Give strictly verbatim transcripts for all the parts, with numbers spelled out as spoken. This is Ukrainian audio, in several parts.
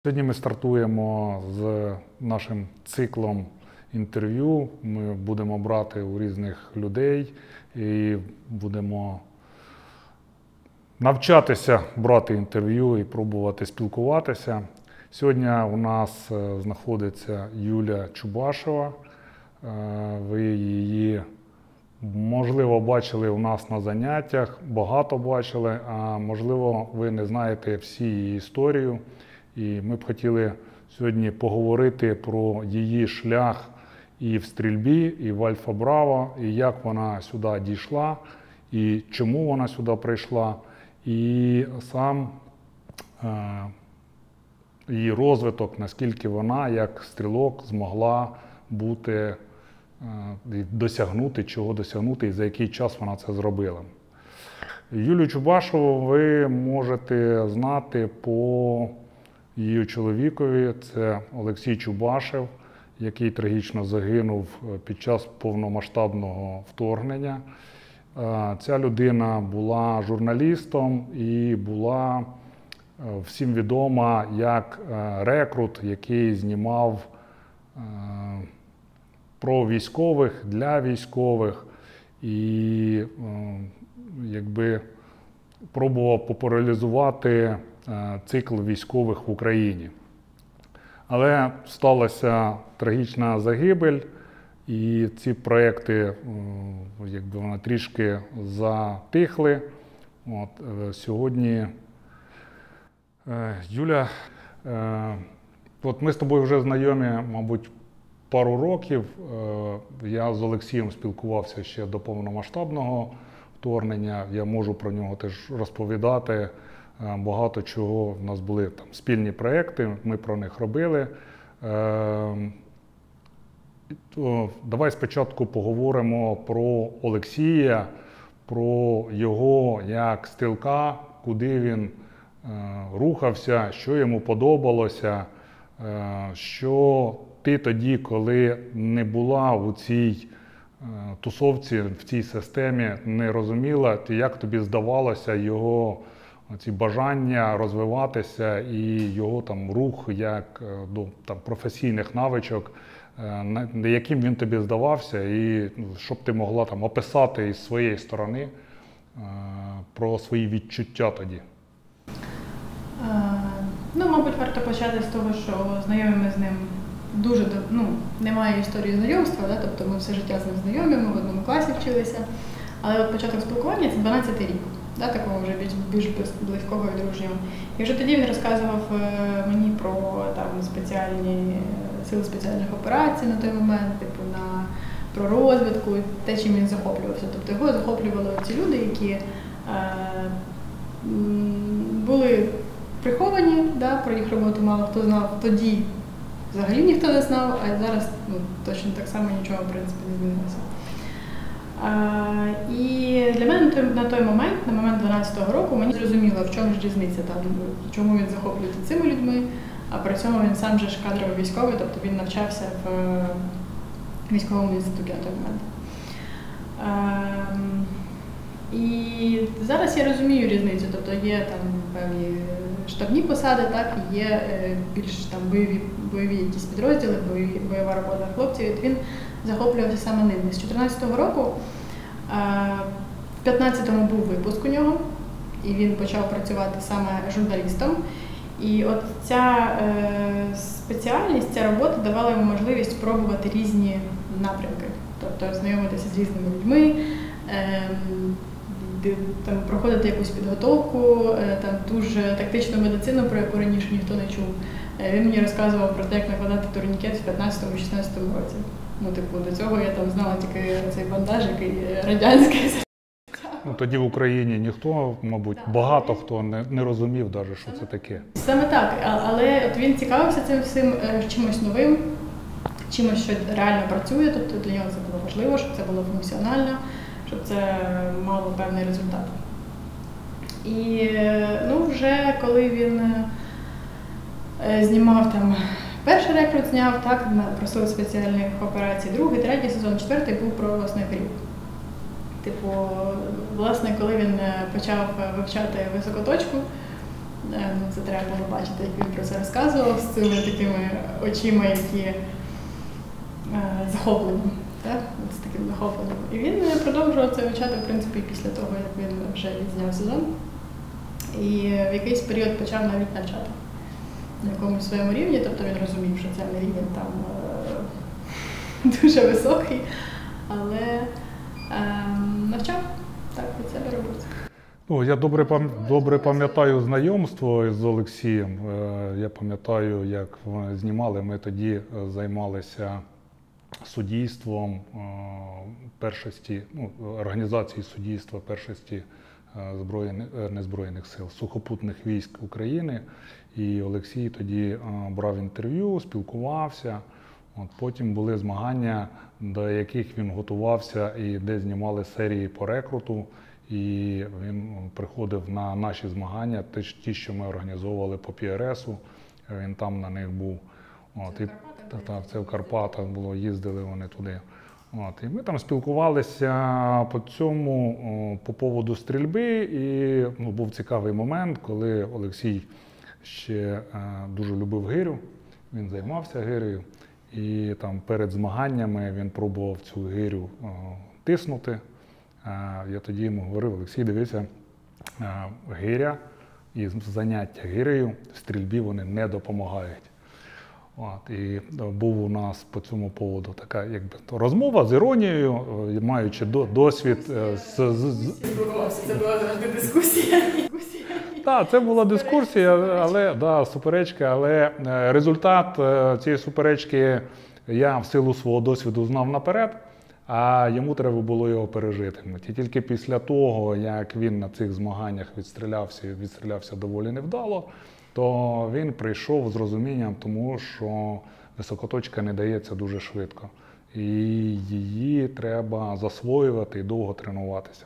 Сьогодні ми стартуємо з нашим циклом інтерв'ю. Ми будемо брати у різних людей і будемо навчатися брати інтерв'ю і пробувати спілкуватися. Сьогодні у нас знаходиться Юля Чубашева. Ви її, можливо, бачили у нас на заняттях, багато бачили, а можливо, ви не знаєте всі її історію. І ми б хотіли сьогодні поговорити про її шлях і в стрільбі, і в Альфа-Браво, і як вона сюди дійшла, і чому вона сюди прийшла, і сам е, її розвиток, наскільки вона, як стрілок, змогла бути, е, досягнути, чого досягнути, і за який час вона це зробила. Юлію Чубашеву ви можете знати по її чоловікові, це Олексій Чубашев, який трагічно загинув під час повномасштабного вторгнення. Ця людина була журналістом і була всім відома як рекрут, який знімав про військових, для військових і якби пробував популяризувати цикл військових в Україні. Але сталася трагічна загибель, і ці проекти якби вони трішки затихли. От, сьогодні, Юля, от ми з тобою вже знайомі, мабуть, пару років. Я з Олексієм спілкувався ще до повномасштабного вторгнення. Я можу про нього теж розповідати. Багато чого, в нас були там спільні проекти, ми про них робили. То давай спочатку поговоримо про Олексія, про його як стрілка, куди він рухався, що йому подобалося, що ти тоді, коли не була у цій тусовці, в цій системі, не розуміла, як тобі здавалося його ці бажання розвиватися і його там рух як до там професійних навичок, яким він тобі здавався, і щоб ти могла там описати із своєї сторони про свої відчуття тоді? Ну, мабуть, варто почати з того, що знайомі ми з ним дуже, ну, немає історії знайомства, да? Тобто ми все життя з ним знайомі, ми в одному класі вчилися, але от початок спілкування – це дванадцятий рік. Да, такого вже більш, більш близького і дружнього. І вже тоді він розказував мені про там, спеціальні сили спеціальних операцій на той момент, типу, на, про розвідку, те, чим він захоплювався. Тобто його захоплювали ці люди, які е, були приховані, да, про їх роботу мало хто знав. Тоді взагалі ніхто не знав, а зараз ну, точно так само нічого в принципі не змінилося. Uh, і для мене на той момент, на момент дванадцятого року, мені зрозуміло, в чому ж різниця, там, чому він захоплюється цими людьми, а при цьому він сам же ж кадровий військовий, тобто він навчався в військовому інституті на той момент. Uh, і зараз я розумію різницю, тобто є там певні штабні посади, так, і є більш там бойові, бойові якісь підрозділи, бойові, бойова робота хлопців, і він захоплювався саме ними. З чотирнадцятого року, в п'ятнадцятому був випуск у нього, і він почав працювати саме журналістом. І от ця е, спеціальність, ця робота давала йому можливість пробувати різні напрямки, тобто знайомитися з різними людьми, е, там, проходити якусь підготовку, е, там, ту ж тактичну медицину, про яку раніше ніхто не чув. Е, він мені розказував про те, як накладати турнікет в п'ятнадцятому-шістнадцятому році. Ну, типу, до цього я там знала тільки цей бандаж, який радянський. Ну, тоді в Україні ніхто, мабуть, так, багато хто не, не розумів навіть, що це таке. Саме так, але от він цікавився цим всім чимось новим, чимось, що реально працює, тобто для нього це було важливо, щоб це було функціонально, щоб це мало певний результат. І ну, вже коли він знімав там, перший рекрут зняв, так, про сили спеціальних операцій, другий, третій сезон, четвертий був про снайперів. Типу, власне, коли він почав вивчати високоточку, Ну, це треба було бачити, як він про це розказував з цими такими очима, які е, захоплені. Так? З таким захопленням. І він продовжував це вивчати, в принципі, після того, як він вже відзняв сезон. І в якийсь період почав навіть навчати на якомусь своєму рівні, тобто він розумів, що це не рівень там е, дуже високий, але е, навчав, так, від себе робив це. Ну, я добре, пам... добре пам'ятаю знайомство з Олексієм. Я пам'ятаю, як знімали, ми тоді займалися суддівством першості, ну, організації суддівства першості збройних, незбройних сил, сухопутних військ України. І Олексій тоді брав інтерв'ю, спілкувався. От, потім були змагання, до яких він готувався і де знімали серії по рекруту. І він приходив на наші змагання, ті, що ми організовували по пі ар есу, він там на них був. От, це і, в Карпатах? та, та, це в Карпатах було, їздили вони туди. От, і ми там спілкувалися по цьому, по поводу стрільби, і ну, був цікавий момент, коли Олексій ще дуже любив гирю, він займався гирею, і там перед змаганнями він пробував цю гирю тиснути. Я тоді йому говорив: Олексій, дивися, гиря і заняття гирею в стрільбі вони не допомагають. От, і був у нас по цьому поводу така якби розмова з іронією, маючи до, досвід з... з, з... Це була завжди дискусія. Так, це була дискусія, але да, суперечка, але результат цієї суперечки я в силу свого досвіду знав наперед, а йому треба було його пережити. І тільки після того, як він на цих змаганнях відстрілявся, і відстрілявся доволі невдало, то він прийшов з розумінням тому, що високоточка не дається дуже швидко. І її треба засвоювати і довго тренуватися.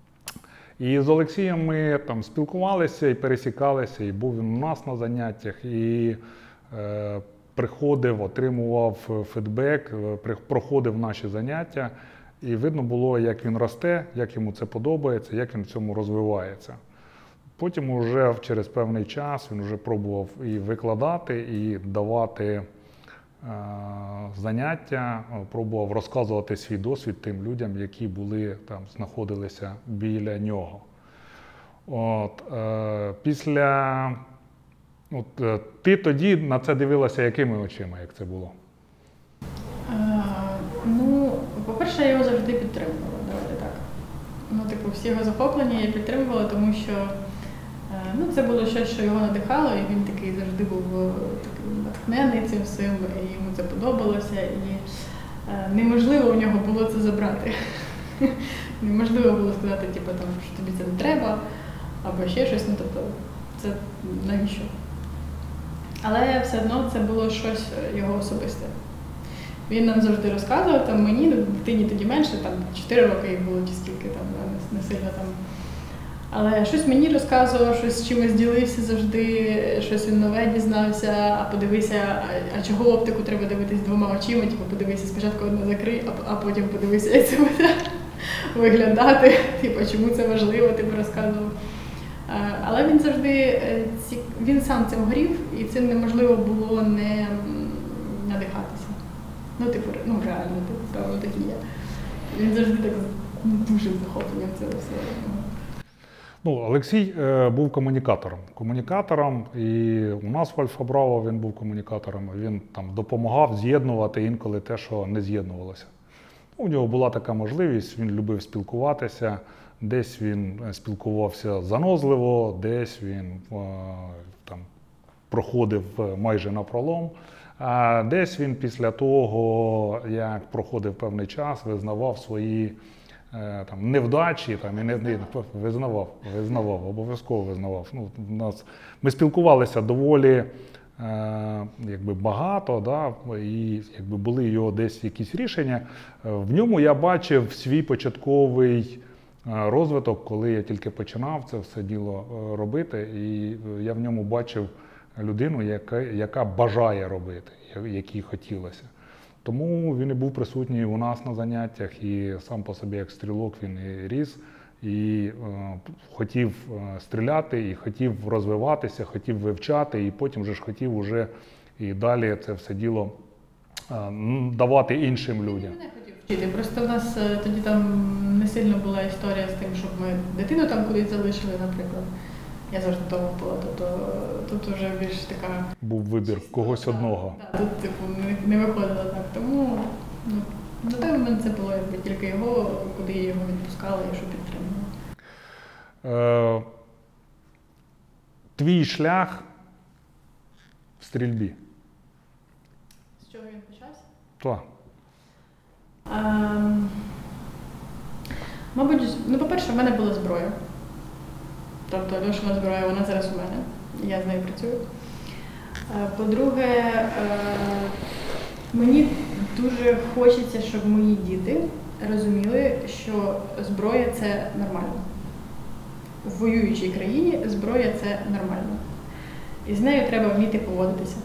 І з Олексієм ми там спілкувалися і пересікалися, і був він у нас на заняттях, і е, приходив, отримував фідбек, проходив наші заняття, і видно було, як він росте, як йому це подобається, як він в цьому розвивається. Потім вже через певний час він вже пробував і викладати, і давати е, заняття, пробував розказувати свій досвід тим людям, які були там, знаходилися біля нього. От, е, після От, е, ти тоді на це дивилася якими очима, як це було? А, ну, по-перше, я його завжди підтримувала, давайте так. Ну, типу, всі його захоплення я підтримувала, тому що е, ну, це було щось, що його надихало, і він такий завжди був такий натхнений цим всім, і йому це подобалося, і е, неможливо у нього було це забрати. Неможливо було сказати, типу, там, що тобі це не треба, або ще щось, ну, тобто, це навіщо? Але все одно це було щось його особисте. Він нам завжди розказував, там мені, дитині тоді менше, там чотири роки їй було, чи скільки там, не, не сильно там. Але щось мені розказував, щось чимось ділився завжди, щось він нове дізнався, а подивися, а, а чого оптику треба дивитись двома очима, типу подивися, спочатку одне закрий, а, а потім подивися, як це буде виглядати, типу, чому це важливо, типу розказував. Але він завжди, він сам цим горів, і цим неможливо було не надихатися. Ну, типу, ну реально, певно, так і є. Він завжди так дуже захопленням це все. Ну, Олексій е, був комунікатором. Комунікатором, і у нас в Альфа Браво він був комунікатором. Він там допомагав з'єднувати інколи те, що не з'єднувалося. У нього була така можливість, він любив спілкуватися. Десь він спілкувався занозливо, десь він е, там, проходив майже напролом, а десь він після того, як проходив певний час, визнавав свої е, там, невдачі, там, і не, не, визнавав, визнавав, обов'язково визнавав. Ну, у нас, ми спілкувалися доволі е, якби багато, да, і якби були його десь якісь рішення. В ньому я бачив свій початковий розвиток, коли я тільки починав це все діло робити, і я в ньому бачив людину, яка, яка бажає робити, якій хотілося. Тому він і був присутній у нас на заняттях, і сам по собі як стрілок він і ріс, і е, хотів е, стріляти, і хотів розвиватися, хотів вивчати, і потім вже ж хотів уже і далі це все діло е, давати іншим людям. Я не хотів вчити, просто в нас е, тоді там не сильно була історія з тим, щоб ми дитину там кудись залишили, наприклад. Я завжди вдома була, тобто тут вже більш така... Був вибір чисто, когось так, одного. Так, тут типу не, не виходило так, тому ну, на той момент це було якби тільки його, куди я його відпускала і що підтримувала. Е, твій шлях в стрільбі. З чого він почався? Так. А, мабуть, ну, по-перше, в мене була зброя. Тобто Льошина зброя, вона зараз у мене, я з нею працюю. По-друге, мені дуже хочеться, щоб мої діти розуміли, що зброя – це нормально. В воюючій країні зброя – це нормально. І з нею треба вміти поводитися.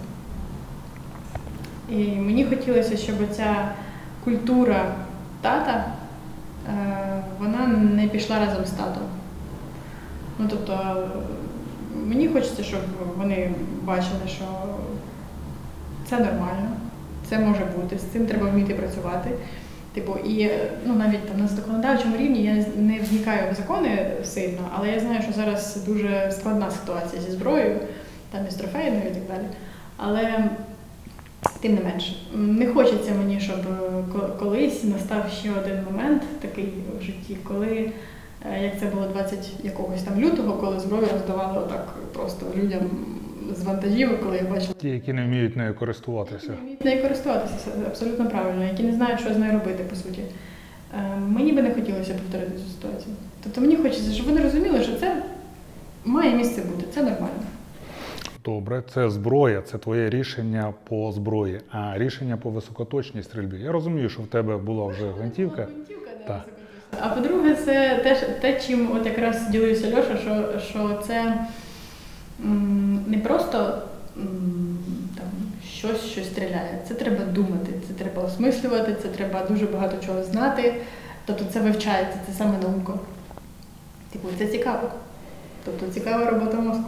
І мені хотілося, щоб ця культура тата, вона не пішла разом з татом. Ну, тобто, мені хочеться, щоб вони бачили, що це нормально, це може бути, з цим треба вміти працювати. Типу, і ну, навіть там на законодавчому рівні я не вникаю в закони сильно, але я знаю, що зараз дуже складна ситуація зі зброєю, там і з трофейною і так далі. Але тим не менше, не хочеться мені, щоб колись настав ще один момент такий в житті, коли, як це було двадцять якогось там лютого, коли зброю роздавали отак просто людям з вантажівок, коли я бачила. Ті, які не вміють нею користуватися. Які не вміють нею користуватися, це абсолютно правильно, які не знають, що з нею робити, по суті. Мені би не хотілося повторити цю ситуацію. Тобто мені хочеться, щоб вони розуміли, що це має місце бути, це нормально. Добре, це зброя, це твоє рішення по зброї, а рішення по високоточній стрільбі. Я розумію, що в тебе була вже гвинтівка. Гвинтівка, да, Так. а по-друге, це теж те, чим от якраз ділився Льоша, що, що це м, не просто м, там, щось, що стріляє. Це треба думати, це треба осмислювати, це треба дуже багато чого знати. Тобто це вивчається, це саме наука. Типу, це цікаво. Тобто цікава робота мозку.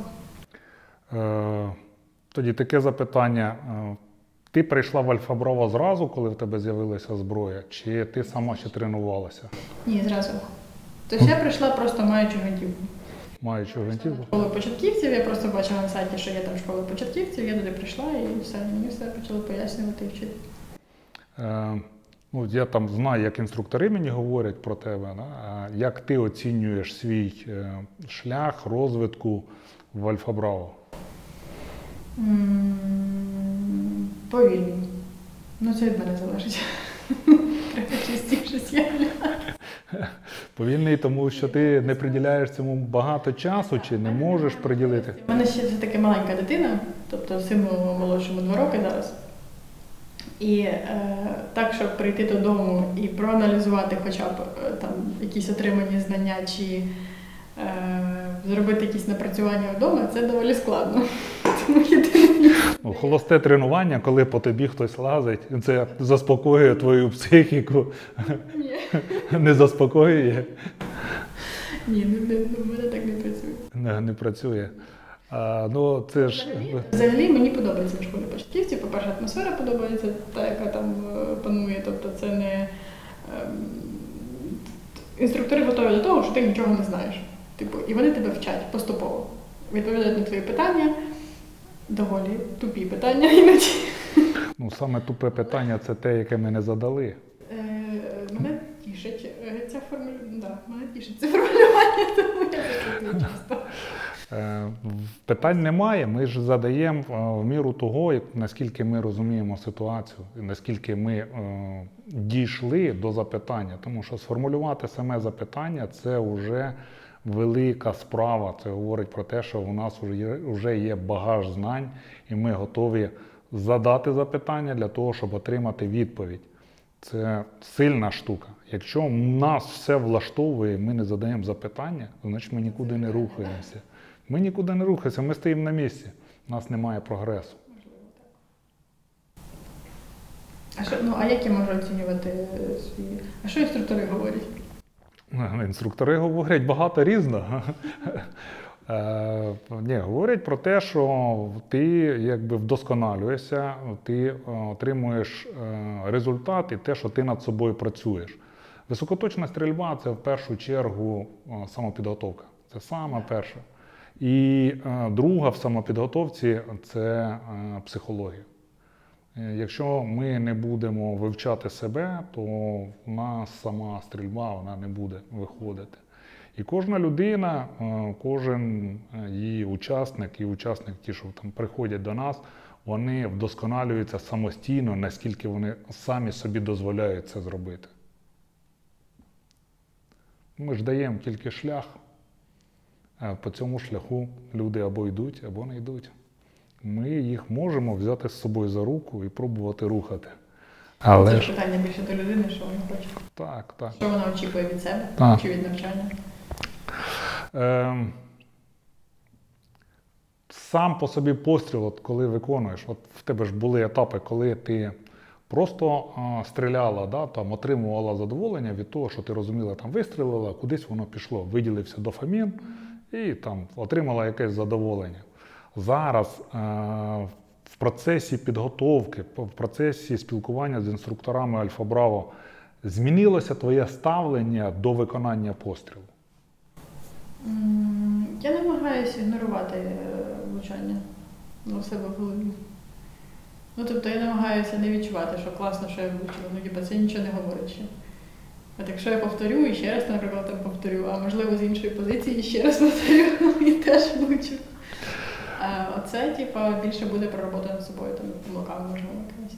Тоді таке запитання. Ти прийшла в Альфа-Браво зразу, коли в тебе з'явилася зброя, чи ти сама ще тренувалася? Ні, зразу. Тобто я прийшла просто маючи гвинтівку. Маючи гвинтівку? Школу початківців, я просто бачила на сайті, що є там школа початківців, я туди прийшла і все, мені все почали пояснювати і вчити. Е, ну, я там знаю, як інструктори мені говорять про тебе. Да? А як ти оцінюєш свій е, шлях розвитку в Альфа-Браво? Повільно. Ну, це від мене залежить. Треба частіше з'являти. Повільний, тому що ти не приділяєш цьому багато часу, чи не можеш приділити? У мене ще все-таки маленька дитина, тобто сину молодшому два роки зараз. І е, так, щоб прийти додому і проаналізувати хоча б е, там якісь отримані знання, чи е, зробити якісь напрацювання вдома, це доволі складно. Тому єдине... Ну, холосте тренування, коли по тобі хтось лазить, це заспокоює твою психіку? Ні. Не заспокоює? Ні, не, не, в мене так не працює. Не, не працює. А, ну, це ж... Взагалі, взагалі мені подобається в школі початківців. По-перше, атмосфера подобається, та, яка там е, панує. Тобто це не... Е, інструктори готові до того, що ти нічого не знаєш. Типу, і вони тебе вчать поступово. Відповідають на твої питання, доволі тупі питання іноді. Ну, саме тупе питання – це те, яке ми не задали. Е, мене тішить е, ця формулювання, да, мене тішить це формулювання, тому я запитую часто. Е, питань немає, ми ж задаємо в міру того, наскільки ми розуміємо ситуацію, і наскільки ми е, дійшли до запитання. Тому що сформулювати саме запитання – це вже велика справа. Це говорить про те, що у нас вже є багаж знань, і ми готові задати запитання для того, щоб отримати відповідь. Це сильна штука. Якщо нас все влаштовує, ми не задаємо запитання, значить ми нікуди не рухаємося. Ми нікуди не рухаємося, ми стоїмо на місці. У нас немає прогресу. А що, ну, а як я можу оцінювати свої... А що інструктори говорять? Інструктори говорять багато різного. Е, Ні, говорять про те, що ти якби вдосконалюєшся, ти отримуєш е, результат і те, що ти над собою працюєш. Високоточна стрільба – це в першу чергу е, самопідготовка. Це саме перше. І е, друга в самопідготовці – це е, психологія. Е, Якщо ми не будемо вивчати себе, то в нас сама стрільба вона не буде виходити. І кожна людина, е, кожен її учасник і учасник, ті, що там приходять до нас, вони вдосконалюються самостійно, наскільки вони самі собі дозволяють це зробити. Ми ж даємо тільки шлях. По цьому шляху люди або йдуть, або не йдуть. Ми їх можемо взяти з собою за руку і пробувати рухати. Але Це ж питання більше до людини, що вона хоче. так, так. Що вона очікує від себе Так. чи від навчання? Е, Сам по собі постріл, от коли виконуєш, от в тебе ж були етапи, коли ти просто а, стріляла, да, там, отримувала задоволення від того, що ти розуміла, там вистрілила, кудись воно пішло, виділився дофамін і там отримала якесь задоволення. Зараз е, в процесі підготовки, в процесі спілкування з інструкторами Альфа-Браво змінилося твоє ставлення до виконання пострілу? М, Я намагаюся ігнорувати е, влучання у себе в голові. Ну, тобто я намагаюся не відчувати, що класно, що я влучила. Ну, типа, це нічого не говорить ще. От якщо я повторю і ще раз, наприклад, там повторю, а можливо з іншої позиції ще раз повторю, і теж влучу. А оце, типа, більше буде про роботу над собою, там, помилками, можливо, якась.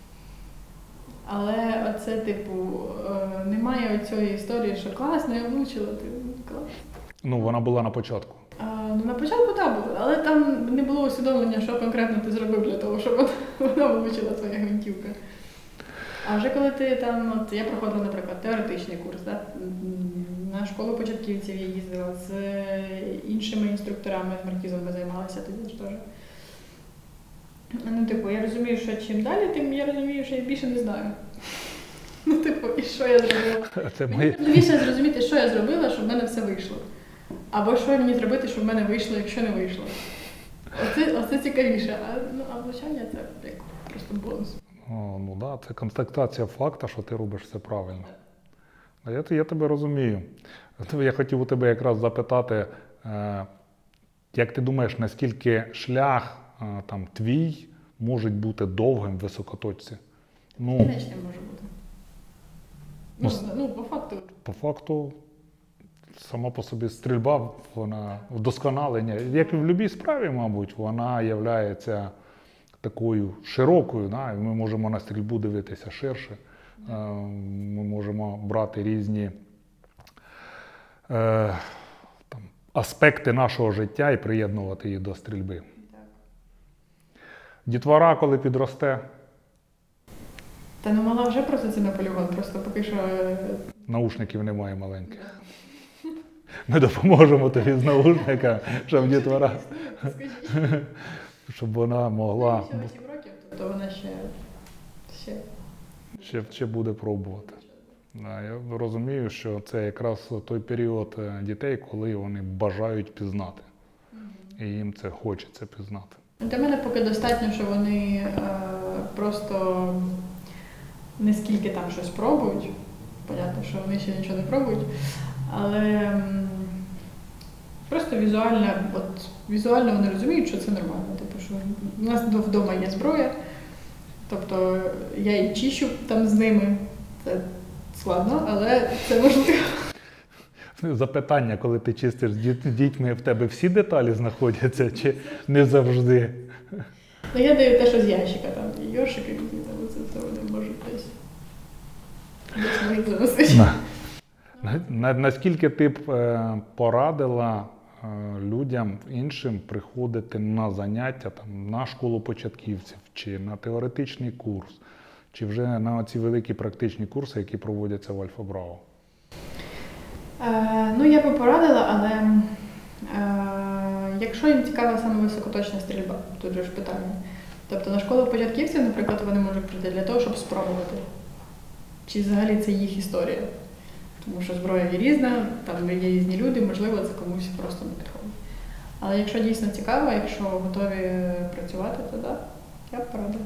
Але оце, типу, е, немає оцієї історії, що класно, я влучила, ти клас. Ну, вона була на початку. А, ну, на початку так було, але там не було усвідомлення, що конкретно ти зробив для того, щоб вона, вона влучила твоя гвинтівка. А вже коли ти там, от я проходила, наприклад, теоретичний курс, да? На школу початківців я їздила, з іншими інструкторами, з маркізом ми займалися тоді ж теж. Ну, типу, я розумію, що чим далі, тим я розумію, що я більше не знаю. Ну, типу, і що я зробила? Це Мені ми... важливіше зрозуміти, що я зробила, щоб в мене все вийшло. Або що мені зробити, щоб в мене вийшло, якщо не вийшло. Оце, оце цікавіше. А, ну, а влучання – це як просто бонус. О, ну да, це констатація факту, що ти робиш все правильно. А я, я тебе розумію. Я хотів у тебе якраз запитати, е, як ти думаєш, наскільки шлях е, там, твій може бути довгим в високоточці? Ну, Кінечним може бути. Ну, Ну, ну, по факту. по факту, сама по собі стрільба, вона вдосконалення, як і в будь-якій справі, мабуть, вона є такою широкою, да? І ми можемо на стрільбу дивитися ширше, е, ми можемо брати різні е, там, аспекти нашого життя і приєднувати їх до стрільби. Так. Дітвора, коли підросте, Та ну мала вже просто це на полігон, просто поки що. наушників немає маленьких. Ми допоможемо тобі з наушниками, щоб дітвора, Скажіть. щоб вона могла, Ще вісім років, тобто вона ще, ще. ще, ще буде пробувати. Да, я розумію, що це якраз той період дітей, коли вони бажають пізнати. І їм це хочеться пізнати. Для мене поки достатньо, що вони е, просто не скільки там щось пробують. Понятно, що вони ще нічого не пробують, але м, просто візуально, от, візуально вони розуміють, що це нормально. Типу, що у нас вдома є зброя, тобто я і чищу там з ними. Це складно, але це можливо. Запитання, коли ти чистиш з діт- дітьми, в тебе всі деталі знаходяться чи не завжди? Ну, я даю те, що з ящика, там, і йоршики, які там, оце, то вони можуть десь, десь можуть заносити. На. На, на, наскільки ти б е, порадила е, людям іншим приходити на заняття, там, на школу початківців, чи на теоретичний курс, чи вже на ці великі практичні курси, які проводяться в Альфа-Браво? Е, ну, я би порадила, але е, якщо їм цікава саме високоточна стрільба, тут же ж питання. Тобто на школу початківців, наприклад, вони можуть прийти для того, щоб спробувати. Чи взагалі це їх історія. Тому що зброя є різна, там є різні люди, можливо, це комусь просто не підходить. Але якщо дійсно цікаво, якщо готові працювати, то так, я б порадила.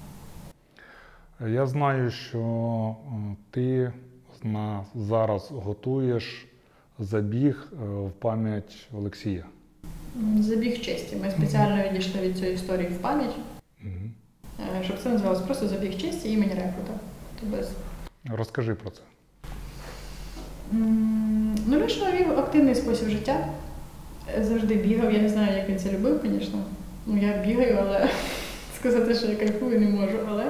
Я знаю, що ти на, зараз готуєш забіг в пам'ять Олексія. Забіг честі. Ми спеціально відійшли від цієї історії в пам'ять, Угу. щоб це називалося просто забіг честі імені Рекрута. Без... Розкажи про це. Ну, Льоша вів активний спосіб життя. Завжди бігав. Я не знаю, як він це любив, звісно. Ну, я бігаю, але сказати, що я кайфую, не можу, але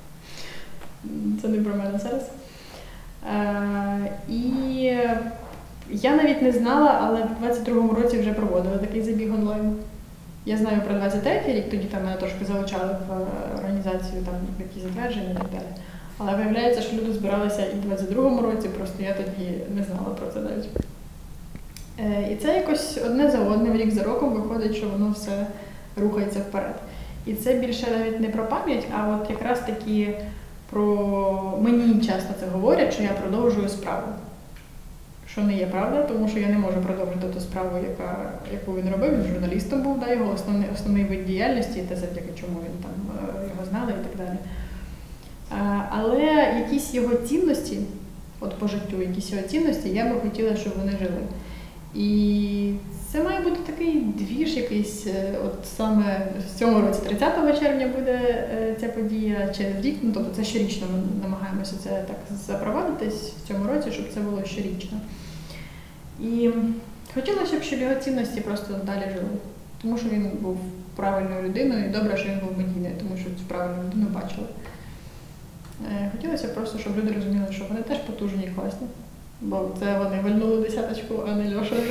це не про мене зараз. Е, і я навіть не знала, але в двадцять другому році вже проводили такий забіг онлайн. Я знаю про двадцять третій рік, тоді там мене трошки залучали в організацію, там якісь затвердження і так далі. Але виявляється, що люди збиралися і в двадцять другому році, просто я тоді не знала про це навіть. Е, і це якось одне за одним, рік за роком виходить, що воно все рухається вперед. І це більше навіть не про пам'ять, а от якраз таки про... Мені часто це говорять, що я продовжую справу. Що не є правда, тому що я не можу продовжити ту справу, яка, яку він робив. Він журналістом був, да, його основний, основний вид діяльності, те, завдяки чому він там його знали і так далі. Але якісь його цінності, от по життю, якісь його цінності, я би хотіла, щоб вони жили. І це має бути такий двіж якийсь, от саме в цьому році, тридцятого червня буде ця подія, через рік, ну тобто це щорічно, ми намагаємося це так запровадитись в цьому році, щоб це було щорічно. І хотілося б, щоб його цінності просто далі жили, тому що він був правильною людиною, і добре, що він був медійною, тому що цю правильну людину бачили. Хотілося просто, щоб люди розуміли, що вони теж потужні і класні. Бо це вони вальнули десяточку, а не Льоша вже.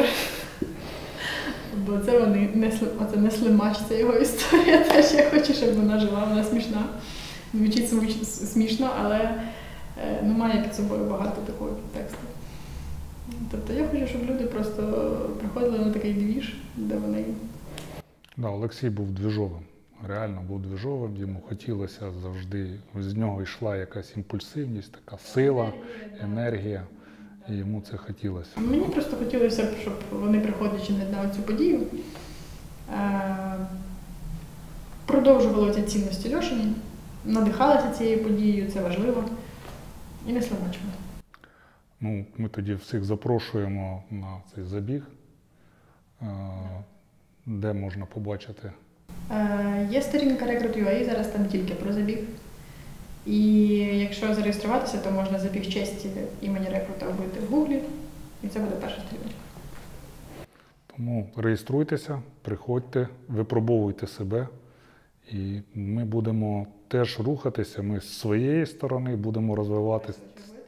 Бо це вони несли, оце не слимач, це його історія. Теж я хочу, щоб вона жила, вона смішна. Звучить смішно, але ну, має під собою багато такого підтексту. Тобто я хочу, щоб люди просто приходили на такий двіж, де вони... Да, Олексій був двіжовим. Реально був двіжовим, йому хотілося завжди, з нього йшла якась імпульсивність, така сила, енергія, і йому це хотілося. Мені просто хотілося б, щоб вони, приходячи на цю подію, продовжували ці цінності Льошині, надихалися цією подією, це важливо, і не слабачили. Ну, ми тоді всіх запрошуємо на цей забіг, де можна побачити. Є сторінка Recruit.ua, зараз там тільки про забіг. І якщо зареєструватися, то можна забіг честі імені Рекрута вбити в Гуглі, і це буде перша сторіночка. Тому реєструйтеся, приходьте, випробовуйте себе, і ми будемо теж рухатися, ми з своєї сторони будемо розвиватися.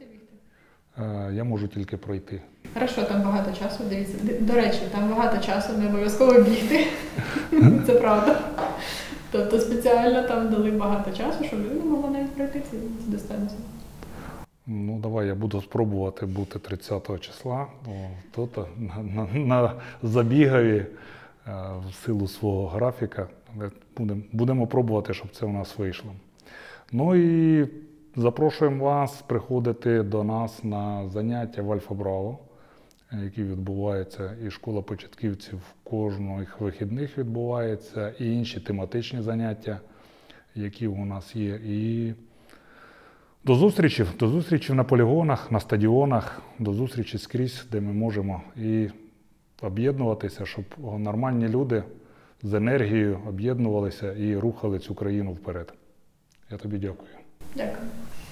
Я можу тільки пройти. Хорошо, там багато часу, дивіться. До речі, там багато часу, не обов'язково бігти. Це правда. Тобто спеціально там дали багато часу, щоб людина могла навіть пройти цю дистанцію. Ну, давай я буду спробувати бути тридцятого числа о, тут, на, на, на забігові в силу свого графіка. Будемо, будемо пробувати, щоб це у нас вийшло. Ну і запрошуємо вас приходити до нас на заняття в Альфа-Браво, які відбуваються, і школа початківців кожних вихідних відбувається, і інші тематичні заняття, які у нас є. І до зустрічі, до зустрічі на полігонах, на стадіонах, до зустрічі скрізь, де ми можемо і об'єднуватися, щоб нормальні люди з енергією об'єднувалися і рухали цю країну вперед. Я тобі дякую. Дякую.